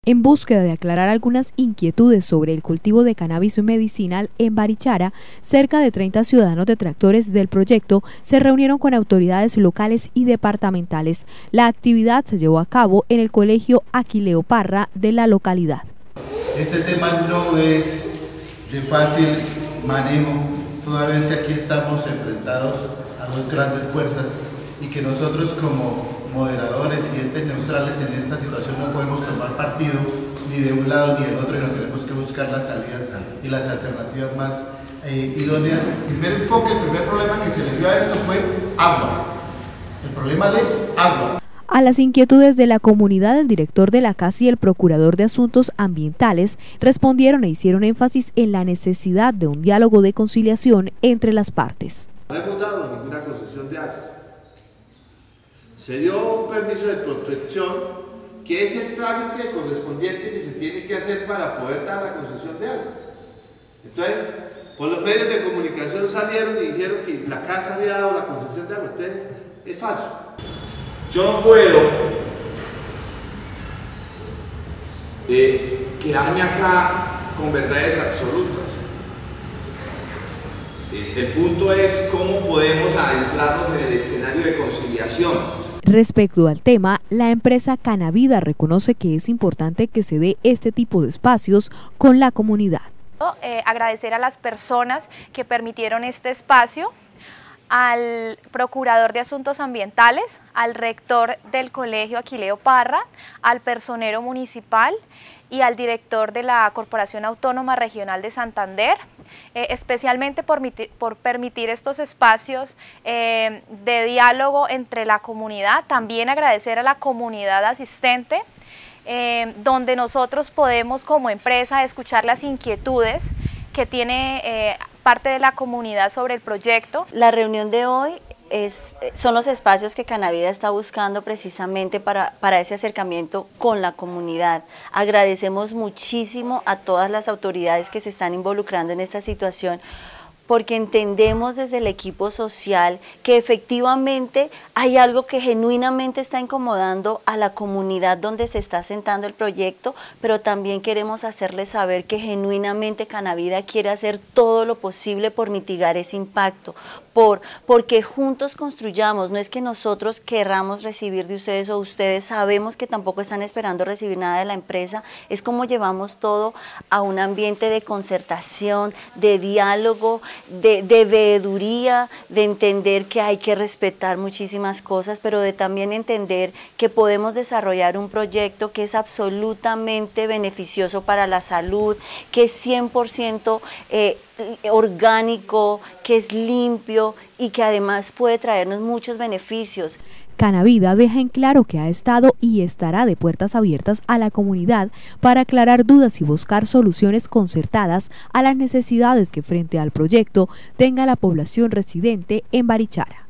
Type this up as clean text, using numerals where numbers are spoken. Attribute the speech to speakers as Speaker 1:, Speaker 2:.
Speaker 1: En búsqueda de aclarar algunas inquietudes sobre el cultivo de cannabis medicinal en Barichara, cerca de 30 ciudadanos detractores del proyecto se reunieron con autoridades locales y departamentales. La actividad se llevó a cabo en el Colegio Aquileo Parra de la localidad.
Speaker 2: Este tema no es de fácil manejo, toda vez que aquí estamos enfrentados a dos grandes fuerzas y que nosotros como moderadores y entes neutrales en esta situación no podemos tomar partido ni de un lado ni del otro, y no tenemos que buscar las salidas y las alternativas más idóneas. El primer enfoque, el primer problema que se le dio a esto fue agua, el problema de agua.
Speaker 1: A las inquietudes de la comunidad, el director de la casa y el procurador de asuntos ambientales respondieron e hicieron énfasis en la necesidad de un diálogo de conciliación entre las partes.
Speaker 3: No hemos dado ninguna concesión de agua. Se dio un permiso de prospección, que es el trámite correspondiente que se tiene que hacer para poder dar la concesión de agua. Entonces, por los medios de comunicación salieron y dijeron que la casa había dado la concesión de agua. Entonces, es falso.
Speaker 4: Yo no puedo quedarme acá con verdades absolutas. El punto es cómo podemos adentrarnos en el escenario de conciliación.
Speaker 1: Respecto al tema, la empresa Canavida reconoce que es importante que se dé este tipo de espacios con la comunidad.
Speaker 5: Agradecer a las personas que permitieron este espacio, al procurador de asuntos ambientales, al rector del Colegio Aquileo Parra, al personero municipal y al director de la Corporación Autónoma Regional de Santander, especialmente por permitir estos espacios de diálogo entre la comunidad. También agradecer a la comunidad asistente, donde nosotros podemos como empresa escuchar las inquietudes que tiene parte de la comunidad sobre el proyecto.
Speaker 6: La reunión de hoy son los espacios que Canavida está buscando precisamente para ese acercamiento con la comunidad. Agradecemos muchísimo a todas las autoridades que se están involucrando en esta situación, porque entendemos desde el equipo social que efectivamente hay algo que genuinamente está incomodando a la comunidad donde se está sentando el proyecto, pero también queremos hacerles saber que genuinamente Canavida quiere hacer todo lo posible por mitigar ese impacto, porque juntos construyamos. No es que nosotros querramos recibir de ustedes o ustedes sabemos que tampoco están esperando recibir nada de la empresa, es como llevamos todo a un ambiente de concertación, de diálogo, de veeduría, de entender que hay que respetar muchísimas cosas, pero de también entender que podemos desarrollar un proyecto que es absolutamente beneficioso para la salud, que es 100% orgánico, que es limpio y que además puede traernos muchos beneficios.
Speaker 1: Canavida deja en claro que ha estado y estará de puertas abiertas a la comunidad para aclarar dudas y buscar soluciones concertadas a las necesidades que frente al proyecto tenga la población residente en Barichara.